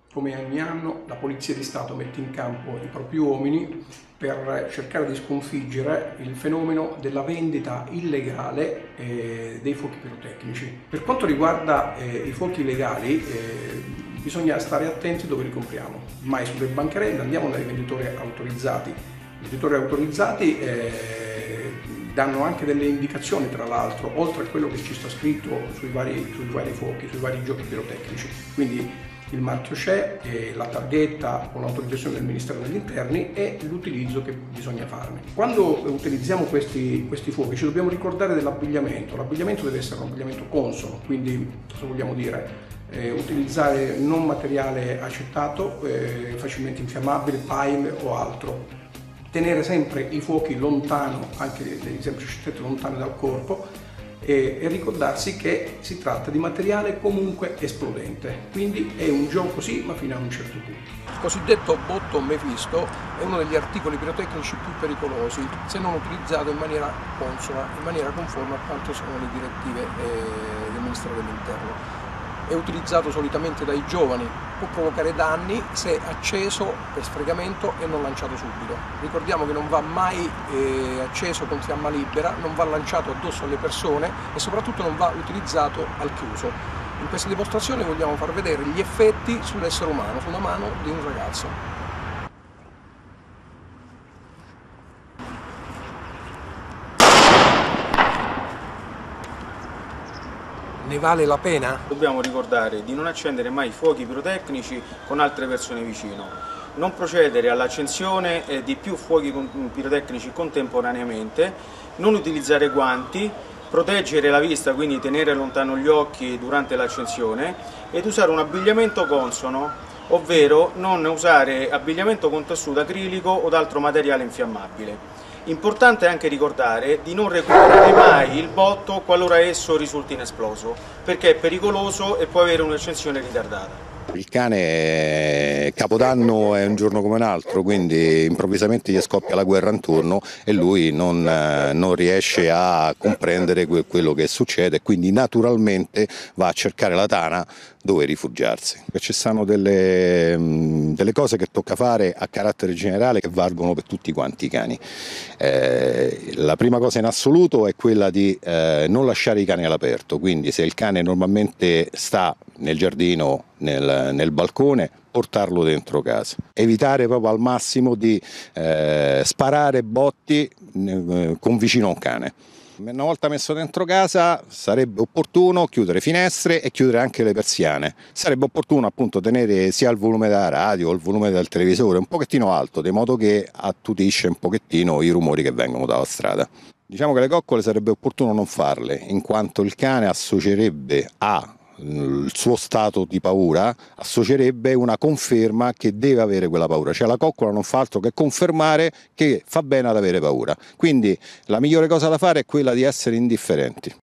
Come ogni anno la Polizia di Stato mette in campo i propri uomini per cercare di sconfiggere il fenomeno della vendita illegale dei fuochi pirotecnici. Per quanto riguarda i fuochi illegali, bisogna stare attenti dove li compriamo. Mai sulle bancarelle, andiamo dai venditori autorizzati. I venditori autorizzati danno anche delle indicazioni, tra l'altro, oltre a quello che ci sta scritto sui vari fuochi, sui vari giochi pirotecnici. Quindi il marchio c'è, la targhetta con l'autorizzazione del Ministero degli Interni e l'utilizzo che bisogna farne. Quando utilizziamo questi fuochi ci dobbiamo ricordare dell'abbigliamento. L'abbigliamento deve essere un abbigliamento consono, quindi cosa vogliamo dire? Utilizzare non materiale acetato, facilmente infiammabile, pile o altro. Tenere sempre i fuochi lontano, anche dei semplici oggetti lontani dal corpo, e ricordarsi che si tratta di materiale comunque esplodente, quindi è un gioco sì, ma fino a un certo punto. Il cosiddetto botto Mefisto è uno degli articoli pirotecnici più pericolosi se non utilizzato in maniera consona, in maniera conforme a quanto sono le direttive del Ministero dell'Interno. È utilizzato solitamente dai giovani, può provocare danni se acceso per sfregamento e non lanciato subito. Ricordiamo che non va mai acceso con fiamma libera, non va lanciato addosso alle persone e soprattutto non va utilizzato al chiuso. In questa dimostrazione vogliamo far vedere gli effetti sull'essere umano, sulla mano di un ragazzo. Ne vale la pena? Dobbiamo ricordare di non accendere mai fuochi pirotecnici con altre persone vicino, non procedere all'accensione di più fuochi pirotecnici contemporaneamente, non utilizzare guanti, proteggere la vista, quindi tenere lontano gli occhi durante l'accensione ed usare un abbigliamento consono, ovvero non usare abbigliamento con tessuto acrilico o altro materiale infiammabile. Importante anche ricordare di non recuperare mai il botto qualora esso risulti inesploso, perché è pericoloso e può avere un'accensione ritardata. Il cane Capodanno è un giorno come un altro, quindi improvvisamente gli scoppia la guerra intorno e lui non riesce a comprendere quello che succede, quindi naturalmente va a cercare la tana dove rifugiarsi. Ci sono delle cose che tocca fare a carattere generale che valgono per tutti quanti i cani. La prima cosa in assoluto è quella di non lasciare i cani all'aperto, quindi se il cane normalmente sta nel giardino, nel balcone, portarlo dentro casa. Evitare proprio al massimo di sparare botti con vicino a un cane. Una volta messo dentro casa sarebbe opportuno chiudere finestre e chiudere anche le persiane. Sarebbe opportuno appunto tenere sia il volume della radio o il volume del televisore un pochettino alto, di modo che attutisce un pochettino i rumori che vengono dalla strada. Diciamo che le coccole sarebbe opportuno non farle, in quanto il cane associerebbe il suo stato di paura, associerebbe una conferma che deve avere quella paura, cioè la coccola non fa altro che confermare che fa bene ad avere paura, quindi la migliore cosa da fare è quella di essere indifferenti.